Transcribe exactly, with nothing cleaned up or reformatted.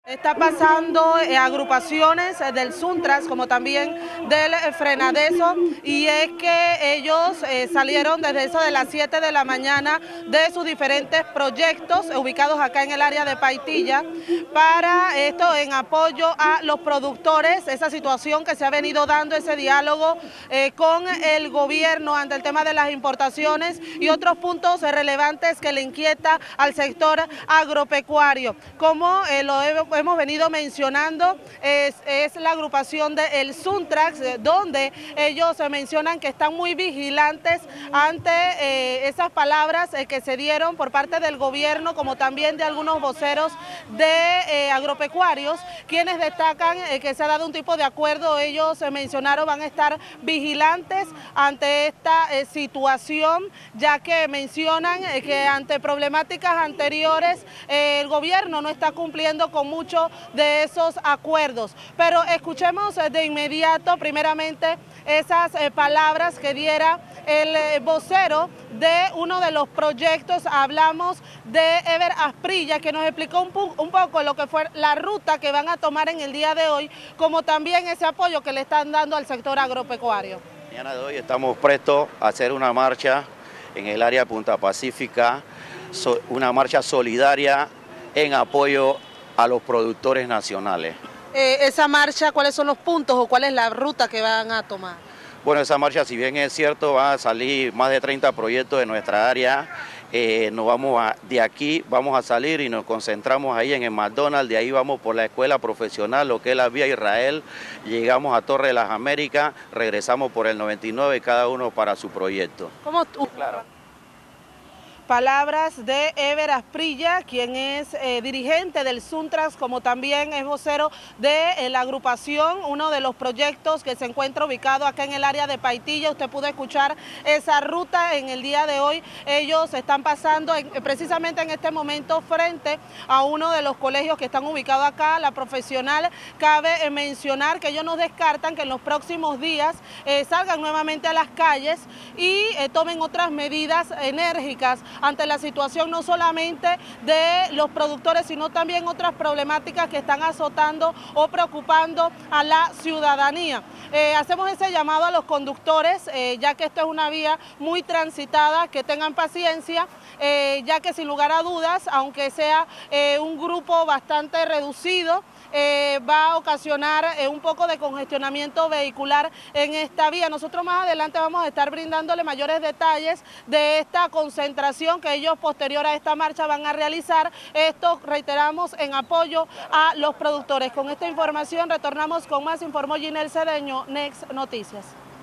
Está pasando eh, agrupaciones eh, del Suntras como también del eh, Frenadeso, y es que ellos eh, salieron desde eso de las siete de la mañana de sus diferentes proyectos eh, ubicados acá en el área de Paitilla para esto en apoyo a los productores, esa situación que se ha venido dando, ese diálogo eh, con el gobierno ante el tema de las importaciones y otros puntos eh, relevantes que le inquieta al sector agropecuario. Como eh, lo he hemos venido mencionando, es, es la agrupación de El Suntrax, donde ellos se mencionan que están muy vigilantes ante eh, esas palabras eh, que se dieron por parte del gobierno, como también de algunos voceros de eh, agropecuarios, quienes destacan eh, que se ha dado un tipo de acuerdo. Ellos eh, mencionaron van a estar vigilantes ante esta eh, situación, ya que mencionan eh, que ante problemáticas anteriores eh, el gobierno no está cumpliendo con mucho de esos acuerdos. Pero escuchemos de inmediato primeramente esas eh, palabras que diera el eh, vocero de uno de los proyectos. Hablamos de Ever Asprilla, que nos explicó un, un poco lo que fue la ruta que van a tomar en el día de hoy, como también ese apoyo que le están dando al sector agropecuario. Mañana de hoy estamos prestos a hacer una marcha en el área de Punta Pacífica, so, una marcha solidaria en apoyo a los productores nacionales. Eh, esa marcha, ¿cuáles son los puntos o cuál es la ruta que van a tomar? Bueno, esa marcha, si bien es cierto, va a salir más de treinta proyectos de nuestra área. Eh, nos vamos a, de aquí vamos a salir y nos concentramos ahí en el McDonald's, de ahí vamos por la escuela profesional, lo que es la Vía Israel, llegamos a Torre de las Américas, regresamos por el noventa y nueve, cada uno para su proyecto. ¿Cómo tú? Claro. Palabras de Ever Asprilla, quien es eh, dirigente del Suntrax, como también es vocero de eh, la agrupación, uno de los proyectos que se encuentra ubicado acá en el área de Paitilla. Usted pudo escuchar esa ruta en el día de hoy. Ellos están pasando en, precisamente en este momento frente a uno de los colegios que están ubicados acá, la Profesional. Cabe eh, mencionar que ellos no descartan que en los próximos días eh, salgan nuevamente a las calles y eh, tomen otras medidas enérgicas ante la situación no solamente de los productores, sino también otras problemáticas que están azotando o preocupando a la ciudadanía. Eh, hacemos ese llamado a los conductores, eh, ya que esto es una vía muy transitada, que tengan paciencia, eh, ya que sin lugar a dudas, aunque sea eh, un grupo bastante reducido, Eh, va a ocasionar eh, un poco de congestionamiento vehicular en esta vía. Nosotros más adelante vamos a estar brindándole mayores detalles de esta concentración que ellos posterior a esta marcha van a realizar. Esto, reiteramos, en apoyo a los productores. Con esta información retornamos con más, informó Ginel Cedeño, Next Noticias.